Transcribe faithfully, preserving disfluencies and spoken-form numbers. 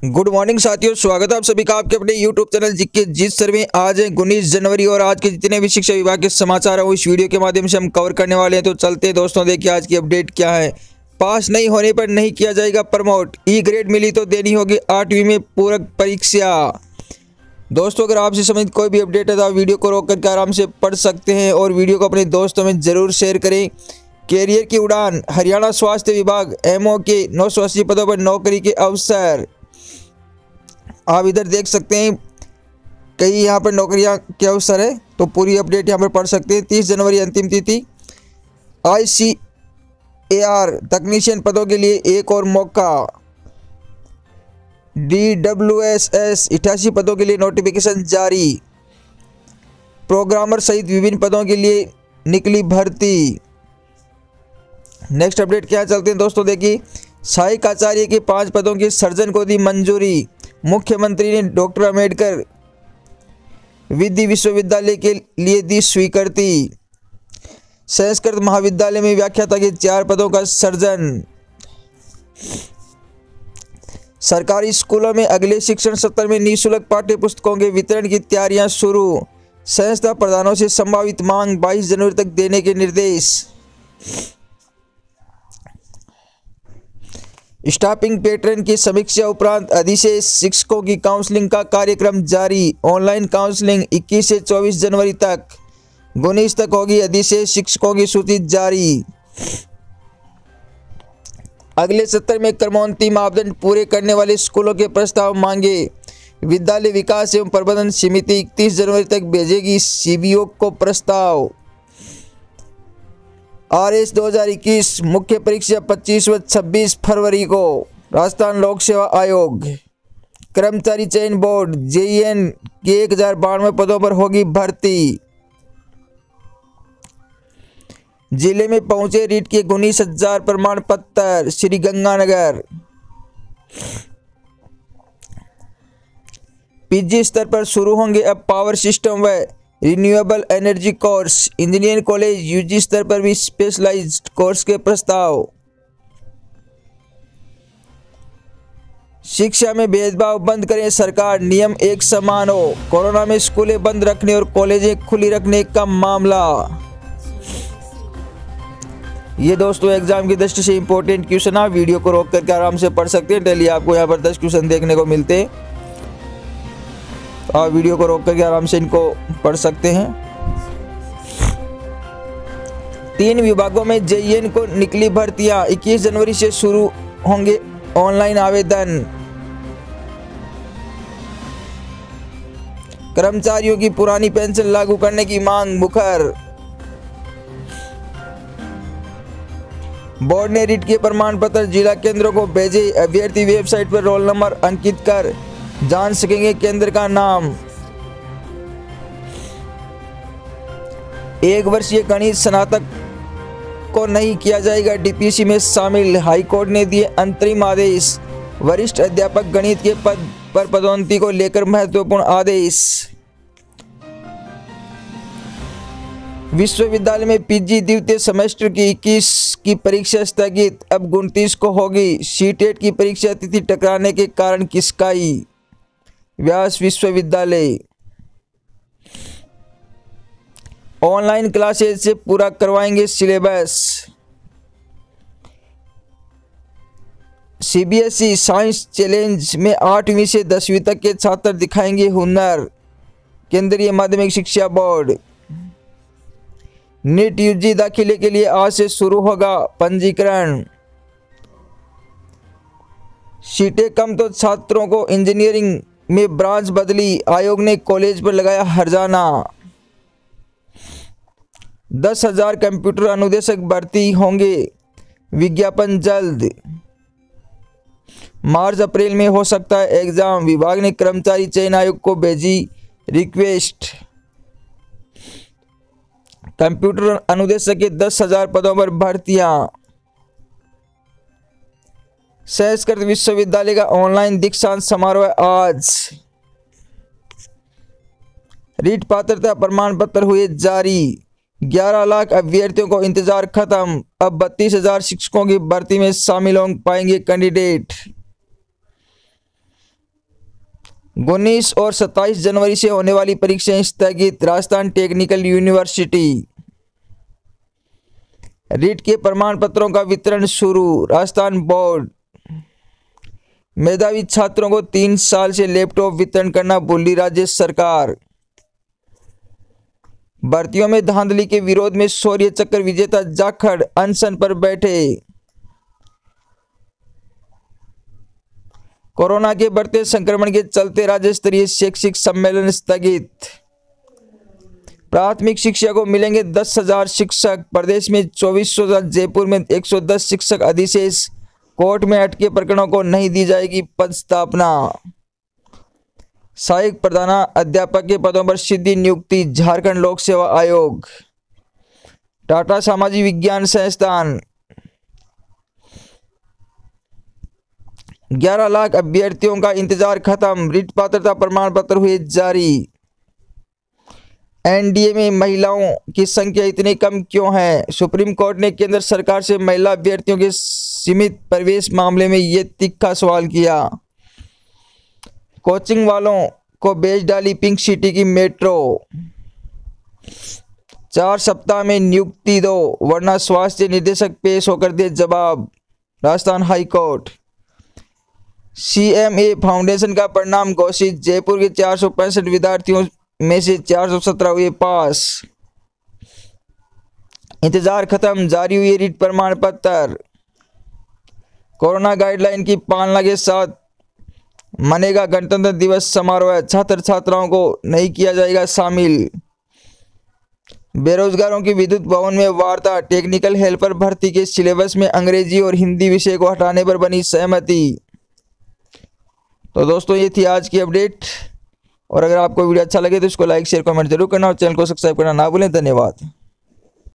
Good morning साथियों, स्वागत है आप सभी का आपके अपने यूट्यूब चैनल जीके जिस सर में। आज है उन्नीस जनवरी और आज के जितने भी शिक्षा विभाग के समाचार है वो इस वीडियो के माध्यम से हम कवर करने वाले हैं। तो चलते हैं दोस्तों, देखिए आज की अपडेट क्या है। पास नहीं होने पर नहीं किया जाएगा प्रमोट, ई ग्रेड मिली तो देनी होगी आठवीं में पूरक परीक्षा। दोस्तों, अगर आपसे संबंधित कोई भी अपडेट है तो आप वीडियो को रोक करके आराम से पढ़ सकते हैं और वीडियो को अपने दोस्तों में जरूर शेयर करें। कैरियर की उड़ान, हरियाणा स्वास्थ्य विभाग एमओ के नौ सौ अस्सी पदों पर नौकरी के अवसर। आप इधर देख सकते हैं कई यहाँ पर नौकरियाँ के अवसर है, तो पूरी अपडेट यहाँ पर पढ़ सकते हैं। तीस जनवरी अंतिम तिथि। आईसीएआर तकनीशियन पदों के लिए एक और मौका। डीडब्ल्यूएसएस अठासी पदों के लिए नोटिफिकेशन जारी। प्रोग्रामर सहित विभिन्न पदों के लिए निकली भर्ती। नेक्स्ट अपडेट क्या चलते हैं दोस्तों, देखिए सहायक आचार्य के पांच पदों के सर्जन को दी मंजूरी। मुख्यमंत्री ने डॉक्टर अंबेडकर विधि विश्वविद्यालय के लिए दी स्वीकृति। संस्कृत महाविद्यालय में व्याख्याता के चार पदों का सर्जन। सरकारी स्कूलों में अगले शिक्षण सत्र में निःशुल्क पाठ्य पुस्तकों के वितरण की तैयारियां शुरू। संस्था प्रधानों से संभावित मांग बाईस जनवरी तक देने के निर्देश। स्टाफिंग पैटर्न की समीक्षा उपरांत अधिशेष शिक्षकों की काउंसलिंग का कार्यक्रम जारी। ऑनलाइन काउंसलिंग इक्कीस से चौबीस जनवरी तक, उन्नीस तक होगी। अधिशेष शिक्षकों की सूची जारी। अगले सत्र में क्रमोन्नति मापदंड पूरे करने वाले स्कूलों के प्रस्ताव मांगे। विद्यालय विकास एवं प्रबंधन समिति इकतीस जनवरी तक भेजेगी सीबीओ को प्रस्ताव। आर एस दो हज़ार इक्कीस मुख्य परीक्षा पच्चीस व छब्बीस फरवरी को। राजस्थान लोक सेवा आयोग कर्मचारी चयन बोर्ड जेईएन के एक हजार बानवे पदों पर होगी भर्ती। जिले में पहुंचे रीट के उन्नीस हजार प्रमाण पत्र। श्री गंगानगर पीजी स्तर पर शुरू होंगे अब पावर सिस्टम व renewable energy course. Engineering college UG स्तर पर भी स्पेशलाइज्ड कोर्स के प्रस्ताव। शिक्षा में भेदभाव बंद करें सरकार, नियम एक समान हो। कोरोना में स्कूलें बंद रखने और कॉलेजें खुली रखने का मामला। ये दोस्तों एग्जाम की दृष्टि से इंपॉर्टेंट क्वेश्चन है, वीडियो को रोक करके आराम से पढ़ सकते हैं। डेली आपको यहाँ पर दस क्वेश्चन देखने को मिलते हैं, आप वीडियो को रोक करके आराम से इनको पढ़ सकते हैं। तीन विभागों में जेईएन को निकली भर्तियां। इक्कीस जनवरी से शुरू होंगे ऑनलाइन आवेदन। कर्मचारियों की पुरानी पेंशन लागू करने की मांग मुखर। बोर्ड ने रीट के प्रमाण पत्र जिला केंद्रों को भेजे। अभ्यर्थी वेबसाइट पर रोल नंबर अंकित कर जान सकेंगे केंद्र का नाम। एक वर्षीय गणित स्नातक को नहीं किया जाएगा डीपीसी में शामिल। हाईकोर्ट ने दिए अंतरिम आदेश। वरिष्ठ अध्यापक गणित के पद पर पदोन्नति को लेकर महत्वपूर्ण आदेश। विश्वविद्यालय में पीजी द्वितीय सेमेस्टर की इक्कीस की परीक्षा स्थगित, अब उनतीस को होगी। सीटेट की परीक्षा तिथि टकराने के कारण किसकाई। व्यास विश्वविद्यालय ऑनलाइन क्लासेस से पूरा करवाएंगे सिलेबस। सीबीएसई साइंस चैलेंज में आठवीं से दसवीं तक के छात्र दिखाएंगे हुनर। केंद्रीय माध्यमिक शिक्षा बोर्ड नीट यूजी दाखिले के लिए आज से शुरू होगा पंजीकरण। सीटें कम तो छात्रों को इंजीनियरिंग में ब्रांच बदली, आयोग ने कॉलेज पर लगाया हर्जाना। दस हजार कंप्यूटर अनुदेशक भर्ती होंगे, विज्ञापन जल्द। मार्च अप्रैल में हो सकता है एग्जाम, विभाग ने कर्मचारी चयन आयोग को भेजी रिक्वेस्ट। कंप्यूटर अनुदेशक के दस हजार पदों पर भर्तियां। संस्कृत विश्वविद्यालय का ऑनलाइन दीक्षांत समारोह आज। रीट पात्रता प्रमाण पत्र हुए जारी। ग्यारह लाख अभ्यर्थियों को इंतजार खत्म, अब बत्तीस हजार शिक्षकों की भर्ती में शामिल हो पाएंगे कैंडिडेट। उन्नीस और सत्ताईस जनवरी से होने वाली परीक्षाएं स्थगित। Rajasthan technical university. रीट के प्रमाण पत्रों का वितरण शुरू। राजस्थान बोर्ड। मेधावी छात्रों को तीन साल से लैपटॉप वितरण करना भूली राज्य सरकार। भर्तियों में धांधली के विरोध में शौर्य चक्र विजेता जाखड़ अनशन पर बैठे। कोरोना के बढ़ते संक्रमण के चलते राज्य स्तरीय शैक्षिक सम्मेलन स्थगित। प्राथमिक शिक्षा को मिलेंगे दस हजार शिक्षक। प्रदेश में चौबीस सौ, जयपुर में एक सौ दस शिक्षक अधिशेष। कोर्ट में अटके प्रकरणों को नहीं दी जाएगी पदस्थापना। सहायक प्रधानाध्यापक के पदों पर सीधी नियुक्ति। झारखंड लोक सेवा आयोग। टाटा सामाजिक विज्ञान संस्थान। ग्यारह लाख अभ्यर्थियों का इंतजार खत्म। रिट पात्रता प्रमाण पत्र हुए जारी। एनडीए में महिलाओं की संख्या इतनी कम क्यों है? सुप्रीम कोर्ट ने केंद्र सरकार से महिला अभ्यर्थियों के सीमित प्रवेश मामले में ये तीखा सवाल किया। कोचिंग वालों को बेच डाली पिंक सिटी की मेट्रो। चार सप्ताह में नियुक्ति दो वरना स्वास्थ्य निदेशक पेश होकर दे जवाब। Rajasthan High Court. CMA foundation का परिणाम घोषित। जयपुर के चार सौ पैंसठ विद्यार्थियों में से चार सौ सत्रह हुए पास। इंतजार खत्म। जारी हुए रीट प्रमाण पत्र। कोरोना गाइडलाइन की पालना के साथ मनेगा गणतंत्र दिवस समारोह। छात्र छात्राओं को नहीं किया जाएगा शामिल। बेरोजगारों की विद्युत भवन में वार्ता। टेक्निकल हेल्पर भर्ती के सिलेबस में अंग्रेजी और हिंदी विषय को हटाने पर बनी सहमति। तो दोस्तों ये थी आज की अपडेट, और अगर आपको वीडियो अच्छा लगे तो इसको लाइक शेयर कमेंट जरूर करना और चैनल को सब्सक्राइब करना ना भूलें। धन्यवाद।